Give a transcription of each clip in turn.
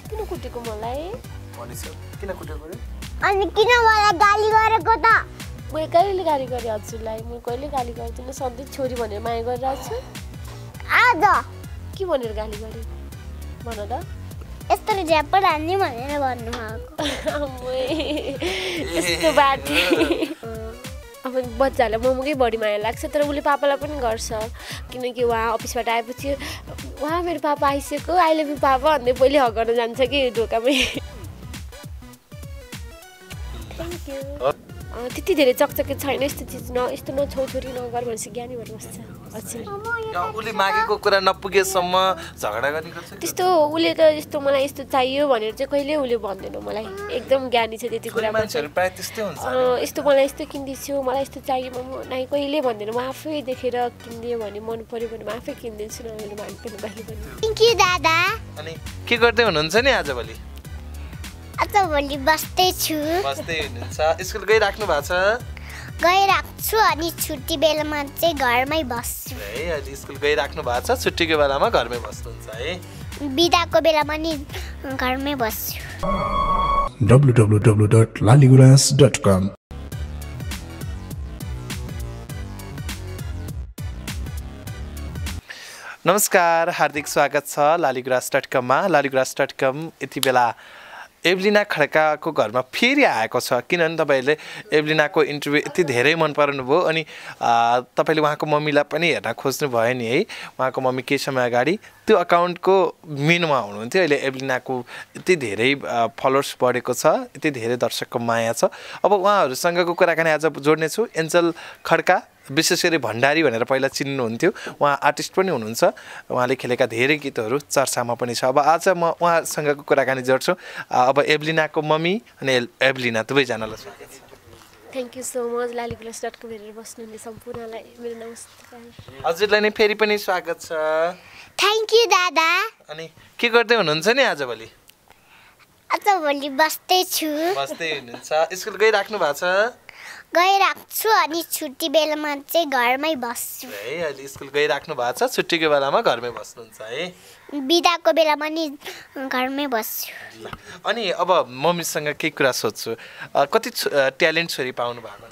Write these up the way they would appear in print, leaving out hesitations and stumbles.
किन कुटेको मलाई भनिसक्यो किन कुटेको रे अनि किन मलाई गाली गरेको त म कहिले गाली गरेँ हजुरलाई म कहिले गाली गर्दिनँ सधैँ छोरी भनेर माया गरिरहेको छु आज के भनेर गाली गरेँ भन त यस्तो झ्याप्पा हान्ने भनेर भन्नुभएको यस्तो बाटे अब बच्चाहरूलाई मोमोकै बढी माया लाग्छ तर उसले पापालाई पनि गर्छ किनकि उहाँ अफिसबाट आएपछि उहाँ मेरो पापा आइसक्यो आई लभ यु पापा भन्दै पहिले हक गर्न जान्छ कि ढोकामै थ्याङ्क यू त्यति धेरै चकचके छैन यस्तो चिज यस्तो छोरी नगर भनेपछि ज्ञानी भएर बस्छ उसले मागेको कुरा नपुगेसम्म झगडा गर्ने गर्छ त्यस्तो उसले त यस्तो मलाई यस्तो चाहियो भनेर चाहिँ कहिले उसले भन्दैन मलाई एकदम ज्ञानी छ त्यति कुरा मान्छेहरू प्राय त्यस्तै हुन्छ यस्तो मलाई यस्तो किनिदिन्छु मलाई यस्तो चाहियो म नाइ कहिले भन्दैन म आफै देखेर किनिदियो भने मन पर्यो भने म आफै किनिदिन्छु न मैले माग्दैन कहिले पनि थ्याङ्क यू दादा अनि के गर्दै हुनुहुन्छ नि आजभोलि आजभोलि बस्दै छु बस्दै हुनुहुन्छ स्कुल गइराख्नु भएको छ गइराख्छु अनि छुट्टी बेलामा चाहिँ घरमै बस्छु है अहिले स्कुल गइराख्नु भएको छ छुट्टीको बेलामा घरमै बस्नुहुन्छ है बिदाको बेलामा नि घरमै बस्छु www.laliguras.com नमस्कार हार्दिक स्वागत छ लालीगुराँस.com मा लालीगुराँस.com यति बेला एभलिना खड्काको घरमा फेरि आएको छ किनभने तपाईँहरूले एभलिनाको इन्टरभ्यू यति धेरै मन पराउनु भयो अनि तपाईँले उहाँको मम्मीलाई पनि हेर्न खोज्नु भयो नि है उहाँको मम्मी केही समय अगाडि त्यो अकाउन्टको मेनुमा हुनुहुन्थ्यो अहिले एभलिनाको यति धेरै फलोवर्स बढेको छ यति धेरै दर्शकको माया छ अब उहाँहरूसँगको कुराकानी आज जोड्नेछु एन्जल खड्का विशेष गरी भण्डारी भनेर पहिला चिन्नुहुन्थ्यो उहाँ आर्टिस्ट पनि हुनुहुन्छ उहाँले खेलेका धेरै गीतहरू चर्चामा पनि छ अब आज म उहाँसँगको कुराकानी जोड्छु अब एभलिनाको मम्मी अनि एभलिना दुवैजनालाई स्वागत छ थ्याङ्क यू सो मच लालीगुराँस.com हेरेर बस्नुहुने सम्पूर्णलाई मेरो नमस्कार हजुरलाई नै फेरि पनि स्वागत छ थ्याङ्क यू दादा अनि के गर्दै हुनुहुन्छ नि आजभोलि आजभोलि बस्दै छु बस्दै हुनुहुन्छ स्कुल गइराख्नु भएको छ गइराख्छु अनि छुट्टी बेलामा चाहिँ घरमै बस्छु है अहिले स्कुल गइराख्नु भएको छ छुट्टीको बेलामा घरमै बस्नुहुन्छ है बिदाको बेलामा नि घरमै बस्छु अनि अब मम्मीसँग केही कुरा सोध्छु कति ट्यालेन्ट छोरी पाउनु भएको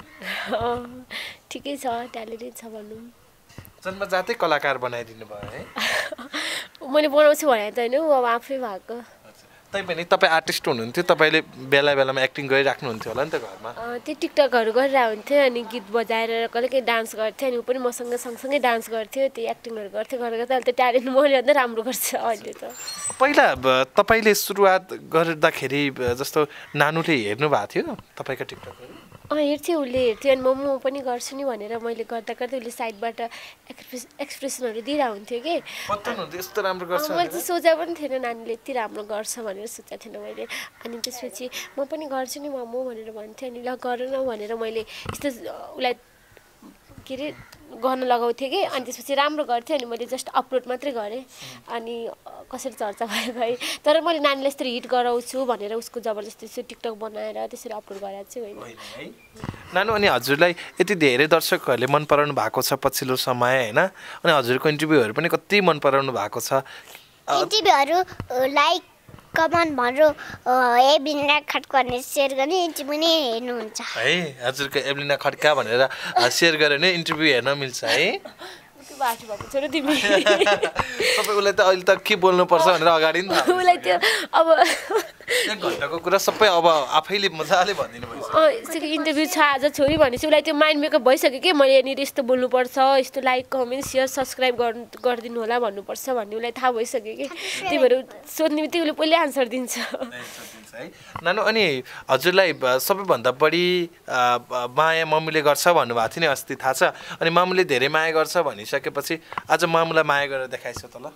ठिकै छ ट्यालेन्टै छ भनौँ जन्मजातै कलाकार बनाइदिनु भयो है मैले बनाउँछु भने त होइन अब आफै भएको तैपनि तपाईँ आर्टिस्ट हुनुहुन्थ्यो तपाईँले बेला बेलामा एक्टिङ गरिराख्नुहुन्थ्यो होला नि त घरमा त्यो टिकटकहरू गरिरहेको हुन्थ्यो अनि गीत बजाएर कहिले कहीँ डान्स गर्थ्यो अनि ऊ पनि मसँग सँगसँगै डान्स गर्थ्यो त्यो एक्टिङहरू गर्थ्यो गरेर त अहिले त ट्यालेन्ट मैले भन्दा राम्रो गर्छ अहिले त पहिला तपाईँले सुरुवात गर्दाखेरि जस्तो नानुले हेर्नु भएको थियो तपाईँको टिकटकहरू हेर्थ्यो उसले हेर्थ्यो अनि म पनि गर्छु नि भनेर मैले गर्दा गर्दै उसले साइडबाट एक्सप्रेसनहरू दिइरहेको हुन्थ्यो कि यस्तो राम्रो गर्छ मैले चाहिँ सोचेको पनि थिएन नानीले यति राम्रो गर्छ भनेर सोचेको थिएन मैले अनि त्यसपछि म पनि गर्छु नि मम्मु भनेर भन्थेँ अनि ल गर न भनेर मैले यस्तो उसलाई के अरे गर्न लगाउँथेँ कि अनि त्यसपछि राम्रो गर्थेँ अनि मैले जस्ट अपलोड मात्रै गरेँ अनि कसरी चर्चा भयो गएँ तर मैले नानीलाई यस्तो हिट गराउँछु भनेर उसको जबरजस्ती यसो टिकटक बनाएर त्यसरी अपलोड गरेर चाहिँ होइन नानु अनि हजुरलाई यति धेरै दर्शकहरूले मन पराउनु भएको छ पछिल्लो समय होइन अनि हजुरको इन्टरभ्यूहरू पनि कति मन पराउनु भएको छ इन्टरभ्यूहरू लाइक कमेन्ट भनेर एभलिना खड्का भनेर सेयर गर्ने इन्टरभ्यू पनि हेर्नुहुन्छ है हजुरको एभलिना खड्का भनेर सेयर गरेर नै इन्टरभ्यू हेर्न मिल्छ है बाटो भएको छ र तिमी सबै उसलाई त अहिले त के बोल्नुपर्छ भनेर अगाडि नि उसलाई त्यो अब एक घन्टाको कुरा सबै अब आफैले मजाले भनिदिनु भइसक्यो यसरी इन्टरभ्यू छ आज छोरी भनेपछि उसलाई त्यो माइन्ड मेकअप भइसक्यो कि मैले यहाँनिर यस्तो बोल्नुपर्छ यस्तो लाइक कमेन्ट सेयर सब्सक्राइब गरिदिनु होला भन्नुपर्छ भन्ने उसलाई थाहा भइसक्यो कि त्यही भएर सोध्ने बित्तिकै उसले पहिल्यै आन्सर दिन्छ नानु अनि हजुरलाई सबैभन्दा बढी माया मम्मीले गर्छ भन्नुभएको थियो नि अस्ति थाहा छ अनि मामुले धेरै माया गर्छ भनिसकेपछि आज मामुलाई माया गरेर देखाइसो त ल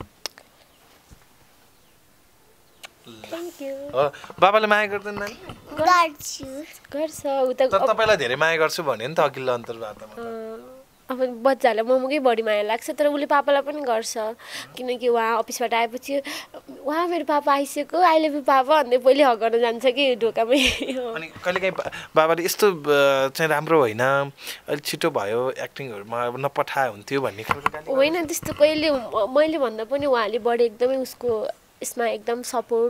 बाबाले माया गर्दैन नानी गर्छ तपाईँलाई धेरै माया गर्छु भन्यो नि त अघिल्लो अन्तर्वार्तामा अब बच्चाहरूलाई मोमोकै बढी माया लाग्छ तर उसले पापालाई पनि गर्छ किनकि उहाँ अफिसबाट आएपछि उहाँ मेरो पापा आइसक्यो आई लभ यु पापा भन्दै पहिले हक गर्न जान्छ कि ढोकामै अनि कहिलेकाहीँ बाबाले यस्तो चाहिँ राम्रो होइन अलिक छिटो भयो एक्टिङहरूमा नपठाए हुन्थ्यो भन्ने खालको होइन त्यस्तो कहिले मैले भन्दा पनि उहाँले बढी एकदमै उसको यसमा एकदम सपोर्ट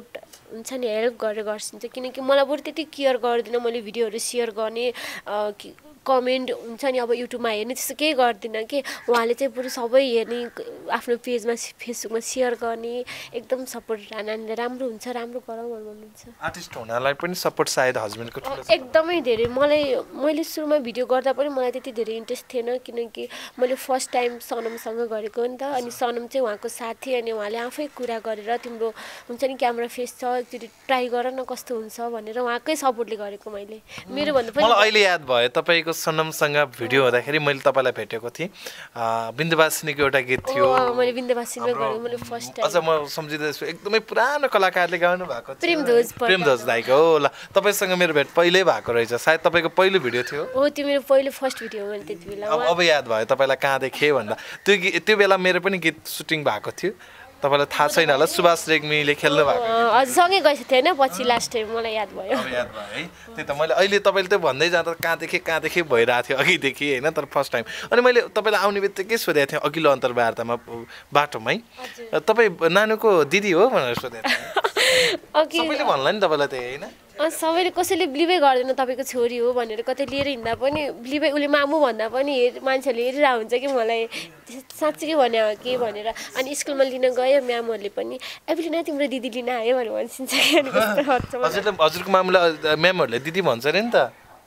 हुन्छ नि हेल्प गरेर गर्छिन्छ किनकि मलाई बरु त्यति केयर गर्दिनँ मैले भिडियोहरू सेयर गर्ने कमेन्ट हुन्छ नि अब युट्युबमा हेर्ने त्यस्तो केही गर्दिनँ कि उहाँले चाहिँ बरु सबै हेर्ने आफ्नो पेजमा फेसबुकमा सेयर गर्ने एकदम सपोर्ट नानीले राम्रो हुन्छ राम्रो गरौँ भन्नुहुन्छ आर्टिस्ट हुनलाई पनि सपोर्ट सायद हस्बेन्डको ठुलो एकदमै धेरै मैले सुरुमा भिडियो गर्दा पनि मलाई त्यति धेरै इन्ट्रेस्ट थिएन किनकि मैले फर्स्ट टाइम सनमसँग गरेको नि त अनि सनम चाहिँ उहाँको साथी अनि उहाँले आफै कुरा गरेर तिम्रो हुन्छ नि क्यामेरा फेस छ एकचोटि ट्राई गर न कस्तो हुन्छ भनेर उहाँकै सपोर्टले गरेको मैले मेरो भन्दा पनि मलाई अहिले याद भयो तपाईँको सनमसँग भिडियो हुँदाखेरि मैले तपाईँलाई भेटेको थिएँ बिन्दुवासिनीको एउटा गीत थियो मैले बिन्दुवासिनीमा गरेँ मैले फर्स्ट टाइम अझ म सम्झिँदैछु एकदमै पुरानो कलाकारले गाउनु भएको प्रेमध्वज दाइको हो ल तपाईँसँग मेरो भेट पहिल्यै भएको रहेछ सायद तपाईँको पहिलो भिडियो थियो हो त्यो मेरो पहिलो फर्स्ट भिडियो मैले त्यति बेला अब याद भयो तपाईँलाई कहाँ देखेँ भन्दा त्यो बेला मेरो पनि गीत सुटिङ भएको थियो तपाईँलाई थाहा छैन होला सुभाष रेग्मीले खेल्नु भएको हजुर सँगै गएको थिएँ होइन पछि लास्ट टाइम मलाई याद भयो याद भयो है त्यही त मैले अहिले तपाईँले त्यो भन्दै जाँदा कहाँ देखेँ भइरहेको थियो अघिदेखि होइन तर फर्स्ट टाइम अनि मैले तपाईँलाई आउने बित्तिकै सोधेको थिएँ अघिल्लो अन्तर्वार्तामा बाटोमै तपाईँ नानुको दिदी हो भनेर सोधेको थिएँ सबैले भन्ला नि तपाईँलाई त्यही होइन सबैले कसैले बिलिभै गर्दैन तपाईँको छोरी हो भनेर कतै लिएर हिँड्दा पनि बिलिभै उसले मामु भन्दा पनि मान्छेहरूले हेरिरहेको हुन्छ कि मलाई साँच्चीकै भने हो कि भनेर अनि स्कुलमा लिन गयो म्यामहरूले पनि एभलिना तिम्रो दिदी लिन आयो भनेर भनिन्छ कि हजुरको मामुलाई म्यामहरूले दिदी भन्छ अरे नि त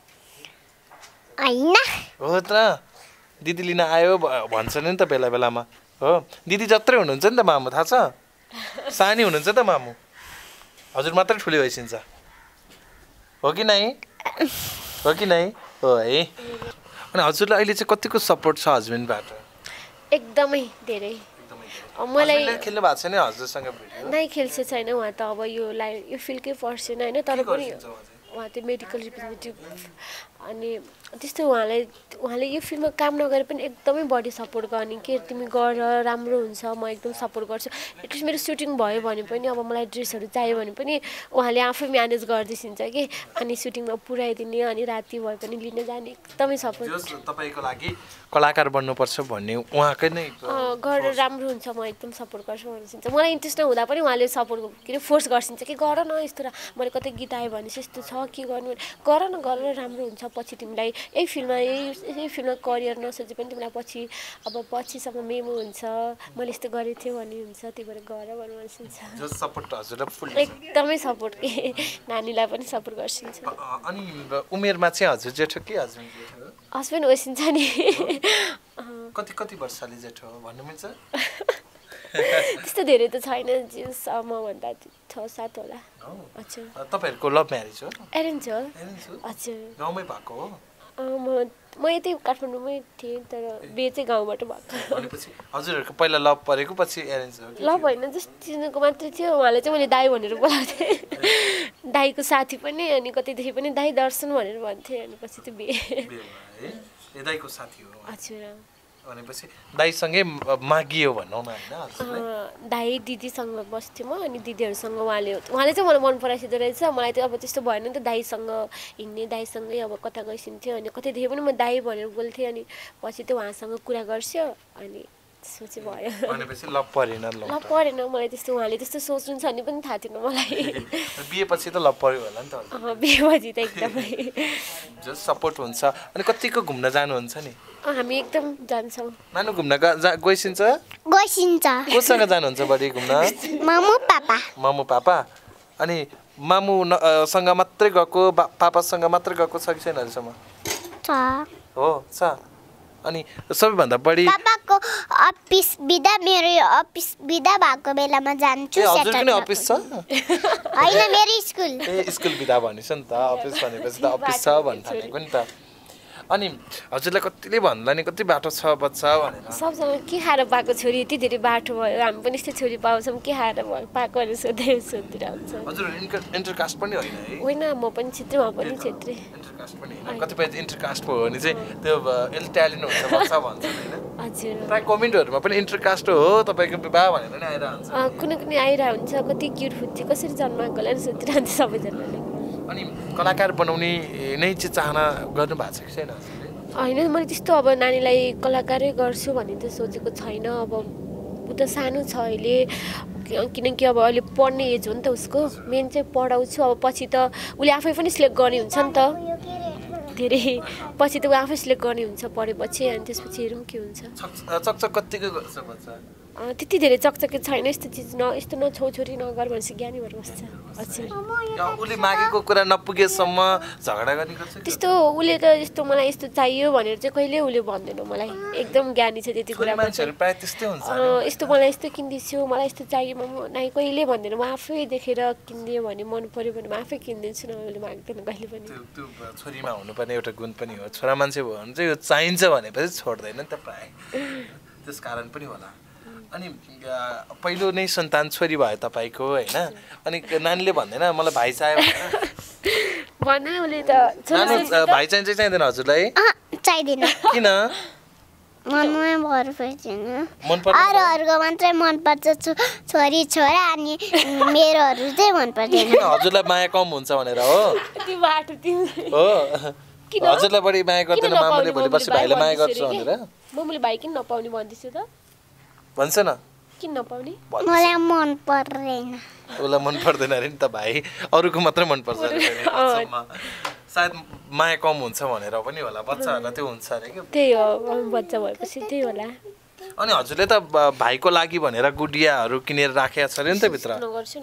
हो त दिदी लिन आयो भन्छ नि त बेला बेलामा हो दिदी जत्रै हुनुहुन्छ नि त मामु थाहा छ सानी हुनुहुन्छ त मामु हजुर मात्रै ठुलो भइसिन्छ हो कि नै हो है अनि हजुरलाई अहिले चाहिँ कतिको सपोर्ट छ हस्बेन्डबाट एकदमै धेरै मलाई खेल्नु भएको छैन हजुरसँग नै खेल्छ छैन उहाँ त अब यो फिल्डकै पर्सेन होइन तर पनि उहाँ त्यो मेडिकल रिप्रेजेन्टेटिभ अनि त्यस्तो उहाँले यो फिल्डमा काम नगरे पनि एकदमै बढी सपोर्ट गर्ने के तिमी गर राम्रो हुन्छ म एकदम सपोर्ट गर्छु एटलिस्ट मेरो सुटिङ भयो भने पनि अब मलाई ड्रेसहरू चाहियो भने पनि उहाँले आफै म्यानेज गरिदिन्छ कि अनि सुटिङमा पुऱ्याइदिने अनि राति भए पनि लिन जाने एकदमै सपोर्ट तपाईँको लागि कलाकार बन्नुपर्छ भन्ने उहाँकै नै गरेर राम्रो हुन्छ म एकदम सपोर्ट गर्छु भनिन्छ मलाई इन्ट्रेस्ट नहुँदा पनि उहाँले सपोर्ट के अरे फोर्स गर्छिन्छ कि गर न यस्तो मैले कतै गीत आयो भने यस्तो छ के गर्नु गर न राम्रो हुन्छ पछि तिमीलाई यही फिल्ममा करियर नसोचे पनि तिमीलाई पछिसम्म मेमो हुन्छ मैले यस्तो गरेको थिएँ भन्ने हुन्छ त्यही भएर गर भन्नु भनिन्छ एकदमै सपोर्ट के नानीलाई पनि सपोर्ट गर्छिन्छ अनि उमेरमा चाहिँ हजुर जेठो कि हस्बेन्ड होइसिन्छ नि कति वर्षले जेठो भन्नु मिल्छ त्यस्तो धेरै त छैन जिउस मभन्दा 6-7 होला हजुर तपाईँहरूको लभ म्यारेज हो एरेन्ज हो हजुर गाउँमै भएको हो म यतै काठमाडौँमै थिएँ तर बिहे चाहिँ गाउँबाट भएको हजुरहरूको पहिला लभ परेको पछि एरेन्ज हो लभ होइन जस्ट चिनेको मात्रै थियो उहाँलाई चाहिँ मैले दाई भनेर बोलाउँथेँ दाईको साथी पनि अनि कतैदेखि पनि दाई दर्शन भनेर भन्थेँ अनि पछि त्यो बिहे दाईको साथी हो हजुर भनेपछि दाईसँगै मागियो भनौँ न होइन दाई दिदीसँग बस्थेँ म अनि दिदीहरूसँग उहाँले चाहिँ मलाई मन पराइसिँदो रहेछ मलाई चाहिँ अब त्यस्तो भएन नि त दाईसँग हिँड्ने दाईसँगै अब कता गइसिन्थ्यो अनि कतैदेखि पनि म दाई भनेर बोल्थेँ अनि पछि त्यो उहाँसँग कुरा गर्छु अनि त्यसपछि भयो लभ परेन मलाई त्यस्तो उहाँले त्यस्तो सोच्नुहुन्छ भन्ने पनि थाहा थिएन मलाई बिहेपछि त लभ पर्यो होला नि त बिहेपछि त एकदमै सपोर्ट हुन्छ अनि कतिको घुम्न जानुहुन्छ नि हामी एकदम जान्छौँ नानु घुम्न गइसिन्छ कोसँग जानुहुन्छ बढी घुम्न मामु पापा अनि मामुसँग मात्रै गएको पापासँग मात्रै गएको छ कि छैन अहिलेसम्म हो छ अनि सबैभन्दा बढी पापाको अफिस बिदा मेरो अफिस बिदा भएको बेलामा जान्छु हजुर पनि अफिस छ हैन मेरो स्कुल स्कुल बिदा भनिस् नि त अफिस भनेपछि त अफिस छ भन्न थालेको नि त अनि हजुरलाई कतिले भन्ला नि कति बाटो छ बच्चा भनेर सबजना के खाएर पाएको छोरी यति धेरै बाटो भयो हामी पनि यस्तै छोरी पाउँछौँ के खाएर पाएको भनेर सोधिरहन्छ हजुर इन्टरकास्ट पनि होइन है होइन म पनि छेत्री उहाँ पनि छेत्री इन्टरकास्ट पनि होइन कतिपय इन्टरकास्ट भयो भने चाहिँ त्यो एल ट्यालेन्ट हुन्छ बच्चा भन्छ होइन हजुर प्राय कमेन्टहरूमा पनि इन्टरकास्ट हो तपाईँको विवाह भनेर नै आइरहन्छ कुनै आइरहेको हुन्छ कति क्युट फुच्ची कसरी जन्माएको होला सोधिरहन्छ सबैजनाले अनि कलाकार बनाउने नै चाहिँ चाहना गर्नु भएको छ कि छैन होइन मैले त्यस्तो अब नानीलाई कलाकारै गर्छु भन्ने त सोचेको छैन अब ऊ त सानो छ अहिले किनकि अब अहिले पढ्ने एज हो नि त उसको मेन चाहिँ पढाउँछु अब पछि त उसले आफै पनि सिलेक्ट गर्ने हुन्छ नि त धेरै पछि त ऊ आफै सिलेक्ट गर्ने हुन्छ पढेपछि अनि त्यसपछि हेरौँ के हुन्छ चकचक कतिको गर्छ बच्चा त्यति धेरै चकचके छैन यस्तो चिज यस्तो छोरी नगर भनेपछि ज्ञानी भएर बस्छ उसले मागेको कुरा नपुगेसम्म झगडा गर्ने गर्छ त्यस्तो उसले त यस्तो मलाई यस्तो चाहियो भनेर चाहिँ कहिले उसले भन्दैन मलाई एकदम ज्ञानी छ त्यति कुरा मान्छेहरू प्रायः त्यस्तै हुन्छ यस्तो मलाई यस्तो किनिदिन्छु मलाई यस्तो चाहियो म नाइ कहिले भन्दैन म आफै देखेर किनिदियो भने मन पर्यो भने म आफै किनिदिन्छु न उसले माग्दैन कहिले पनि त्यो छोरीमा हुनुपर्ने एउटा गुण पनि हो छोरा मान्छे भयो भने चाहिँ यो चाहिन्छ भनेपछि छोड्दैन नि त प्रायः त्यस कारण पनि होला अनि पहिलो नै सन्तान छोरी भयो तपाईँको होइन अनि नानीले भन्दैन मलाई भाइ चाहियो भन्दैन उसले त भाइ चाहिँदैन हजुरलाई चाहिँदैन किन मनमै भर पर्दैन अरूहरूको मात्रै मनपर्छ छोरी छोरा अनि मेरोहरू चाहिँ मन पर्दैन हजुरलाई माया कम हुन्छ भनेर हो हो हजुरलाई बढी माया गर्दैन मामुले भोलि पर्सि भाइलाई माया गर्छु भनेर मामुले भाइ किन नपाउने भन्दैछु त भन्छ न किन नपाउने मलाई मन पर्दैन उसलाई मन पर्दैन अरे नि त भाइ अरूको मात्रै मन पर्छ सायद माया कम हुन्छ भनेर पनि होला बच्चाहरूलाई त्यो हुन्छ अरे कि त्यही हो बच्चा भएपछि त्यही होला अनि हजुरले त भाइको लागि भनेर गुडियाहरू किनेर राखेको छ अरे नि त भित्र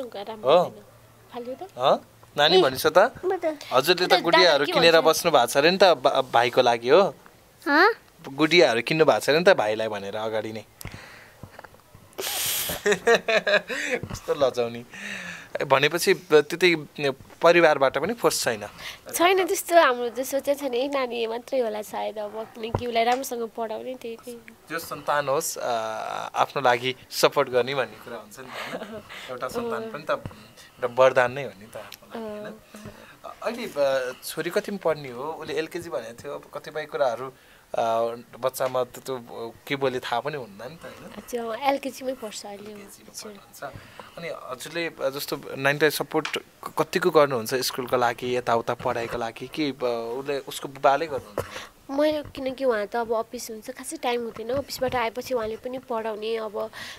नानी भनिस् त हजुरले त गुडियाहरू किनेर बस्नु भएको छ अरे नि त भाइको लागि हो गुडियाहरू किन्नु भएको छ अरे नि त भाइलाई भनेर अगाडि नै कस्तो लजाउने भनेपछि त्यति परिवारबाट पनि फोर्स छैन त्यस्तो हाम्रो जो सोचे छ नि नानी मात्रै होला सायद अब किनकि उसलाई राम्रोसँग पढाउने त्यही जो सन्तान होस् आफ्नो लागि सपोर्ट गर्ने भन्ने कुरा हुन्छ नि त होइन एउटा सन्तान पनि त एउटा वरदान नै हो नि त अहिले छोरी कतिमा पढ्ने हो उसले एलकेजी भनेको थियो अब कतिपय कुराहरू बच्चामा त्यो के बोले थाहा पनि हुन्न नि त होइन एलकेजीमै पढ्छ अहिले अनि हजुरले जस्तो नानीलाई सपोर्ट कतिको गर्नुहुन्छ स्कुलको लागि यताउता पढाइको लागि कि उसले उसको बुबाले गर्नुहुन्छ मैले किनकि उहाँ त अब अफिस हुन्छ खासै टाइम हुँदैन अफिसबाट आएपछि उहाँले पनि पढाउने अब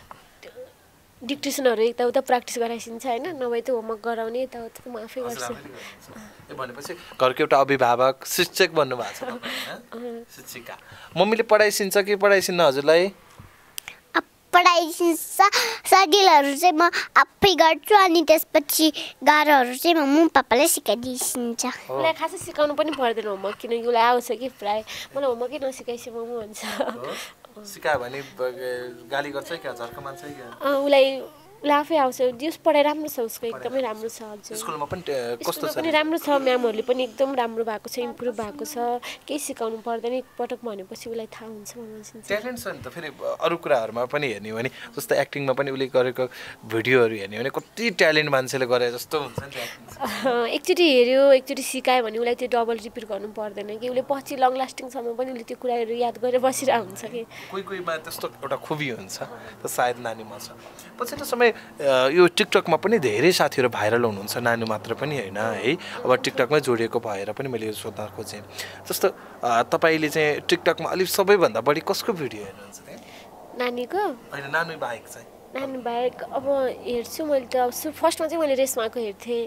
डिक्टेसनहरू यताउता प्र्याक्टिस गराइसिन्छ होइन नभए त होमवर्क गराउने यताउता त म आफै गर्छु भनेपछि घरको एउटा अभिभावक शिक्षक भन्नुभएको छ शिक्षिका मम्मीले पढाइसिन्छ कि पढाइसिन्न हजुरलाई पढाइसिन्छ सजिलोहरू चाहिँ म आफै गर्छु अनि त्यसपछि गाह्रोहरू चाहिँ मम्मी पापाले सिकाइदिन्छ उसलाई खासै सिकाउनु पनि पर्दैन होमवर्क किनकि उसलाई आउँछ कि प्रायः मलाई होमवर्कै नसिकाइसक्यो मम्मी भन्छ सिकायो भने गाली गर्छ क्या झर्को मान्छ क्या उसलाई आफै आउँछ दिउस पढाइ राम्रो छ उसको एकदमै राम्रो छ हजुर स्कुलमा पनि कस्तो छ पनि राम्रो छ म्यामहरूले पनि एकदम राम्रो भएको छ इम्प्रुभ भएको छ केही सिकाउनु पर्दैन एकपटक भनेपछि उसलाई थाहा हुन्छ ट्यालेन्ट छ नि त फेरि अरू कुराहरूमा पनि हेर्ने हो भने जस्तो एक्टिङमा पनि उसले गरेको भिडियोहरू हेर्ने हो भने कति ट्यालेन्ट मान्छेले गरे जस्तो हुन्छ नि एकचोटि हेऱ्यो एकचोटि सिकायो भने उसलाई त्यो डबल रिपिट गर्नु पर्दैन कि उसले पछि लङ लास्टिङसम्म पनि उसले त्यो कुराहरू याद गरेर बसिरहेको हुन्छ कि कोहीमा त्यस्तो एउटा खुबी हुन्छ त सायद नानीमा छ पछिल्लो समय यो टिकटकमा पनि धेरै साथीहरू भाइरल हुनुहुन्छ नानी मात्र पनि होइन है अब टिकटकमै जोडिएको भएर पनि मैले यो सोध्न खोजेँ जस्तो तपाईँले चाहिँ टिकटकमा अलिक सबैभन्दा बढी कसको भिडियो हेर्नुहुन्छ नानीको होइन नानी बाहेक चाहिँ नानी बाहेक अब हेर्छु मैले त फर्स्टमा चाहिँ मैले रेसमाको हेर्थेँ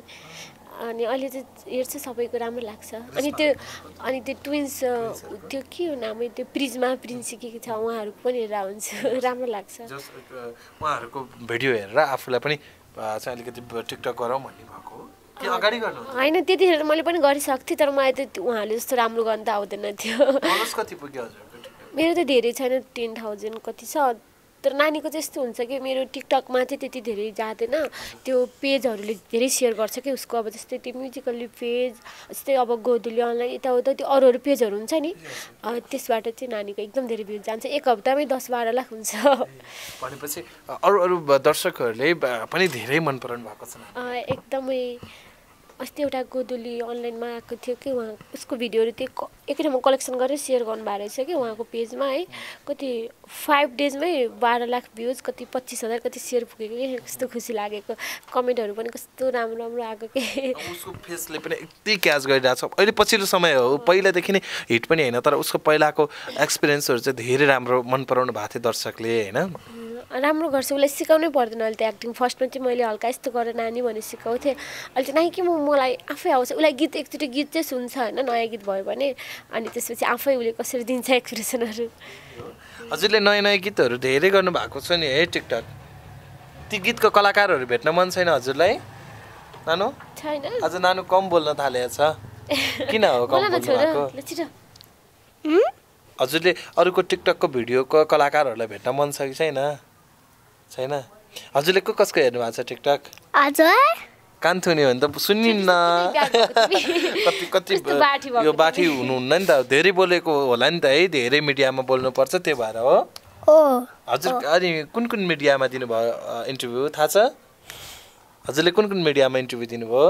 अनि अहिले चाहिँ हेर्छु सबैको राम्रो लाग्छ अनि त्यो ट्विन्स त्यो के हो नाम त्यो प्रिजमा प्रिन्सी के छ उहाँहरूको पनि हेरेर हुन्छु राम्रो लाग्छ उहाँहरूको भिडियो हेरेर आफूलाई पनि चाहिँ अलिकति टिकटक गरौँ भन्ने भएको हो अगाडि गर्नु होइन त्यतिखेर मैले पनि गरिसकेको थिएँ तर मलाई त उहाँहरूले जस्तो राम्रो गर्नु त आउँदैन थियो कति पुग्यो मेरो त धेरै छैन 10,000 कति छ तर नानीको चाहिँ यस्तो हुन्छ कि मेरो टिकटकमा चाहिँ त्यति धेरै जाँदैन त्यो पेजहरूले धेरै सेयर गर्छ कि उसको अब जस्तै त्यो म्युजिकली पेज जस्तै अब गोधुली अनलाइन यताउता त्यो अरू पेजहरू हुन्छ नि त्यसबाट चाहिँ नानीको एकदम धेरै भ्युज जान्छ एक हप्तामै 10-12 लाख हुन्छ भनेपछि अरू दर्शकहरूले पनि धेरै मन पराउनु भएको छ एकदमै अस्ति एउटा गोधुली अनलाइनमा आएको थियो कि उहाँ उसको भिडियोहरू त्यो एकै ठाउँमा कलेक्सन गरेर सेयर गर्नुभएको रहेछ कि उहाँको पेजमा है कति 5 डेजमै 12 लाख भ्युज कति 25,000 कति सेयर पुगेको कि कस्तो खुसी लागेको कमेन्टहरू पनि कस्तो राम्रो राम्रो आएको कि उसको फेसले पनि यति क्याच गरिरहेको छ अहिले पछिल्लो समय हो पहिलादेखि नै हिट पनि होइन तर उसको पहिलाको एक्सपिरियन्सहरू चाहिँ धेरै राम्रो मन पराउनु भएको थियो दर्शकले होइन राम्रो गर्छ उसलाई सिकाउनै पर्दैन अहिले त एक्टिङ फर्स्टमा चाहिँ मैले हल्का यस्तो गर नानी भने सिकाउँथेँ अहिले चाहिँ नाइ कि मलाई आफै आउँछ उसलाई गीत एकचोटि गीत चाहिँ सुन्छ होइन नयाँ गीत भयो भने अनि त्यसपछि आफै उसले कसरी दिन्छ एक्सप्रेसनहरू हजुरले नयाँ नयाँ गीतहरू धेरै गर्नुभएको छ नि है टिकटक ती गीतको कलाकारहरू भेट्न मन छैन हजुरलाई नानु छैन आज नानु कम बोल्न थालेको छ किन हो कम बोल्नु भएको हजुरले अरूको टिकटकको भिडियोको कलाकारहरूलाई भेट्न मन छ कि छैन छैन हजुरले कसको हेर्नु भएको छ टिकटक हजुर कान थुन्यो भने त सुनिन्न कति कति यो बाठी हुनुहुन्न नि त धेरै बोलेको होला नि त है धेरै मिडियामा बोल्नुपर्छ त्यो भएर हो हजुर अनि कुन कुन मिडियामा दिनुभयो इन्टरभ्यू थाहा छ हजुरले कुन कुन मिडियामा इन्टरभ्यू दिनुभयो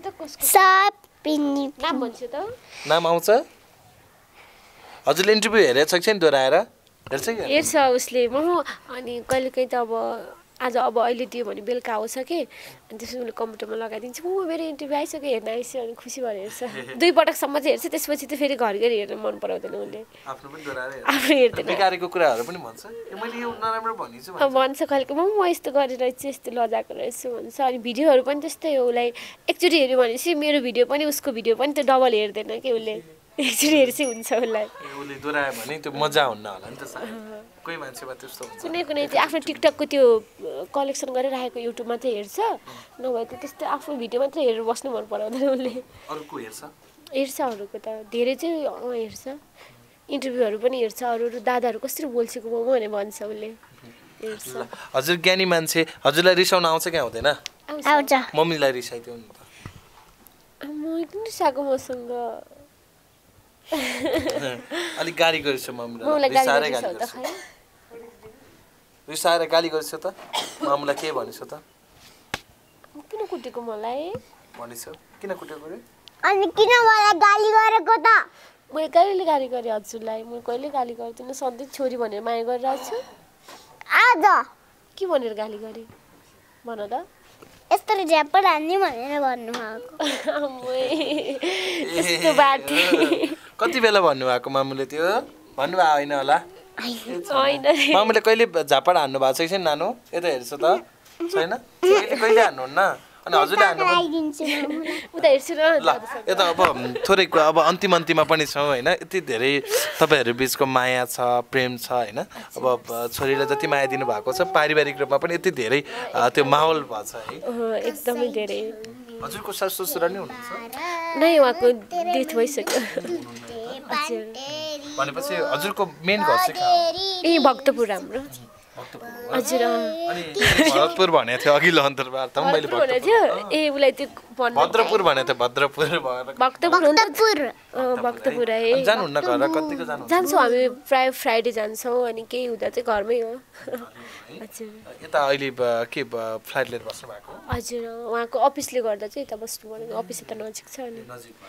नाम आउँछ हजुरले इन्टरभ्यू हेरेको छ कि छैन दोहोऱ्याएर हेर्छ उसले म अनि कहिलेकाहीँ त अब आज अब अहिले दियो भने बेलुका आउँछ कि अनि त्यसपछि उसले कम्प्युटरमा लगाइदिन्छ म मेरो इन्टरभ्यू आइसक्यो हेर्न आइसक्यो अनि खुसी भएर हेर्छ 2 पटकसम्म चाहिँ हेर्छ त्यसपछि त फेरि घरि हेर्न मन पराउँदैन उसले आफ्नो हेर्दैन बिगारेको कुराहरू पनि भन्छ मैले यो नराम्रो भनिछु भन्छ कहिलेको म यस्तो गरेर चाहिँ यस्तो लजाएको रहेछु भन्छ अनि भिडियोहरू पनि त्यस्तै हो उसलाई एकचोटि हेऱ्यो भनेपछि मेरो भिडियो पनि उसको भिडियो पनि त डबल हेर्दैन कि उसले एकचोटि हेर्छ हुन्छ उसलाई उसले दोहोऱ्यायो भने त्यो मजा हुन्न होला नि त कोही मान्छेमा त्यस्तो हुन्छ कुनै कुनै चाहिँ आफ्नो टिकटकको त्यो कलेक्सन गरेर राखेको युट्युबमा चाहिँ हेर्छ नभए त त्यस्तो आफ्नो भिडियो मात्रै हेरेर बस्नु मन पराउँदैन उसले अरूको हेर्छ अरूको त धेरै चाहिँ हेर्छ इन्टरभ्यूहरू पनि हेर्छ अरू दादाहरू कसरी बोल्छको म भनेर भन्छ उसले हेर्छ हजुर ज्ञानी मान्छे हजुरलाई रिसाउन आउँछ कि आउँदैन आउँछ मम्मीलाई रिसाइदियो नि त म किन रिसाएको मसँग अलिक गाली गरिस् मम्मीलाई रिसाएर गाली गरिस् त मामुलाई के भनिस् त किन कुटेको मलाई भनिस् किन कुटेको रे अनि किन मलाई गाली गरेको त मैले कहिले गाली गरेँ हजुरलाई म कहिले गाली गर्दिनँ सधैँ छोरी भनेर माया गरिरहेको छु आज के भनेर गाली गरेँ भन त यस्तो झ्याप्पा हान्ने भनेर भन्नुभएको यस्तो बाटे कति बेला भन्नुभएको मामुले त्यो भन्नुभएको होइन होला होइन मामुले कहिले झापड हान्नु भएको छ कि छैन नानु यता हेर्छ त छैन कहिले हान्नुहुन्न अनि हजुरले हान्नु उता हेर्छु न ल यता अब थोरै अब अन्तिममा पनि छौँ होइन यति धेरै तपाईँहरू बिचको माया छ प्रेम छ होइन अब छोरीलाई जति माया दिनु भएको छ पारिवारिक रूपमा पनि यति धेरै त्यो माहौल भएको छ है एकदमै धेरै हजुरको सासु ससुरा नै हुनुहुन्छ नै उहाँको डेथ भइसक्यो भनेपछि हजुरको मेन घर चाहिँ कहाँ ए भक्तपुर हाम्रो हजुर अनि भरतपुर भनेको थियो अघिल्लो अन्तर्वार्तामा मैले ए उसलाई त्यो भद्रपुर भनेको थियो भक्तपुर भक्तपुर है जानुहुन्न घर कतिको जान्छौँ हामी प्राय फ्राइडे जान्छौँ अनि केही हुँदा चाहिँ घरमै हो हजुर यता अहिले के फ्लाइट लिएर बस्नु भएको हजुर उहाँको अफिसले गर्दा चाहिँ यता बस्नु पर्यो अफिस यता नजिक छ अनि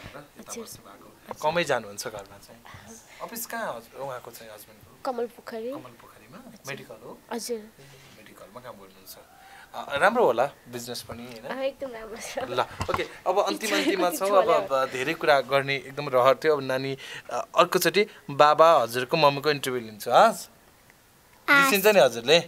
कमै जानुहुन्छ घरमा चाहिँ अफिस कहाँ उहाँको चाहिँ हस्बेन्डको कमल पोखरी मेडिकल हो हजुर मेडिकलमा काम गर्नुहुन्छ राम्रो होला बिजनेस पनि हैन एकदम राम्रो छ ल ओके अब अन्तिममा छौँ अब धेरै कुरा गर्ने एकदम रहर थियो अब नानी अर्कोचोटि बाबा हजुरको मम्मीको इन्टरभ्यू लिन्छ लिन्छ नि हजुरले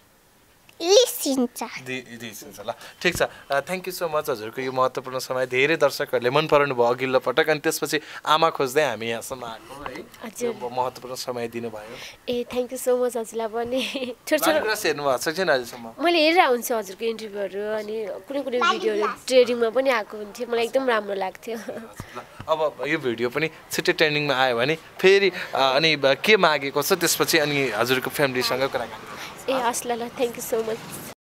लिन्छ ल ठिक छ थ्याङ्क यू सो मच हजुरको यो महत्त्वपूर्ण समय धेरै दर्शकहरूले मन पराउनु भयो अघिल्लो पटक अनि त्यसपछि आमा खोज्दै हामी यहाँसम्म आएको है महत्त्वपूर्ण समय दिनुभयो ए थ्याङ्क यू सो मच हजुरलाई पनि हेर्नु भएको छ छैन अहिलेसम्म मैले हेरेर हुन्छु हजुरको इन्टरभ्यूहरू अनि कुनै कुनै भिडियोहरू ट्रेडिङमा पनि आएको हुन्थ्यो मलाई एकदम राम्रो लाग्थ्यो अब यो भिडियो पनि छिट्टै ट्रेन्डिङमा आयो भने फेरि अनि के मागेको छ त्यसपछि अनि हजुरको फ्यामिलीसँग कुराकानी ए हस् ल थ्याङ्क यू सो मच